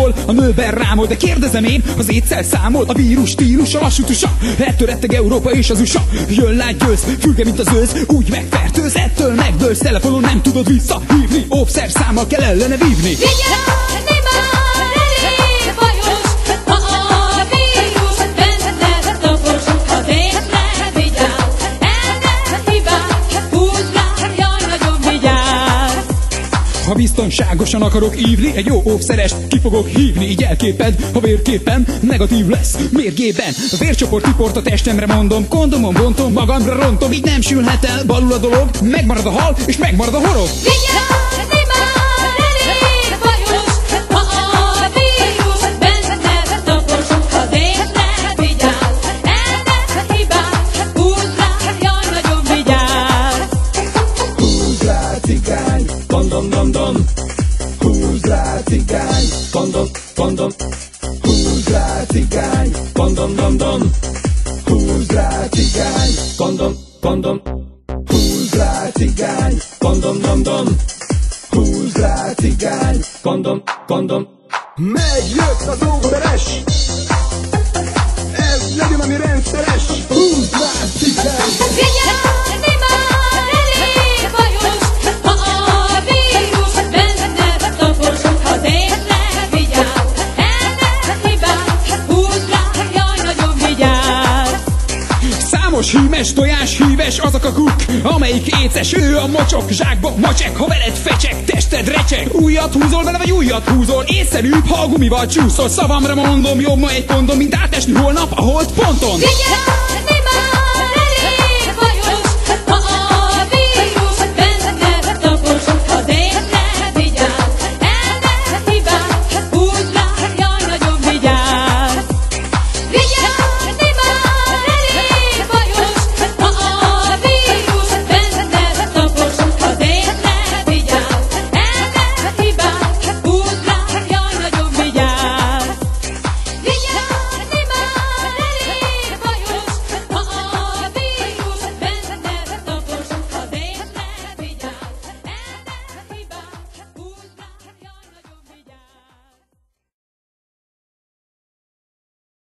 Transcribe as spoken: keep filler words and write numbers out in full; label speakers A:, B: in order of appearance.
A: számol, a nőben rámol, de kérdezem én, az étszel számol, a vírus stílusa, lassú tusa, ettől retteg Európa és az u es á. Jön lágy győz, fülke mint az őz, úgy megfertőz, ettől megdőlsz, telefonon nem tudod visszahívni, óvszer számmal kell ellene vívni. Ha biztonságosan akarok ívni, egy jó óvszerest ki fogok hívni. Így elképed, ha vérképpen negatív lesz mérgében. A vércsoport tiport a testemre mondom, kondomon bontom, magamra rontom. Így nem sülhet el balul a dolog, megmarad a hal és megmarad a horog. Kondom, dom, dom, húzd rá cigány, kondom, kondom, húzd rá cigány, kondom, dom, dom, húzd rá cigány, kondom, kondom, húzd rá cigány, kondom, dom, dom, húzd rá cigány, kondom, kondom.
B: Megy, jött az óveres, ez legyen ami rendszeres, húzd rá cigány.
A: Hímes, tojás, híves, az a kakuk, amelyik éces, ő a mocsok, zsákba macsek, ha veled fecsek, tested recseg. Újat húzol vele, vagy újat húzol, észszerűbb, ha a gumival csúszol. Szavamra mondom, jobb ma egy kondom, mint átesni holnap a holdponton.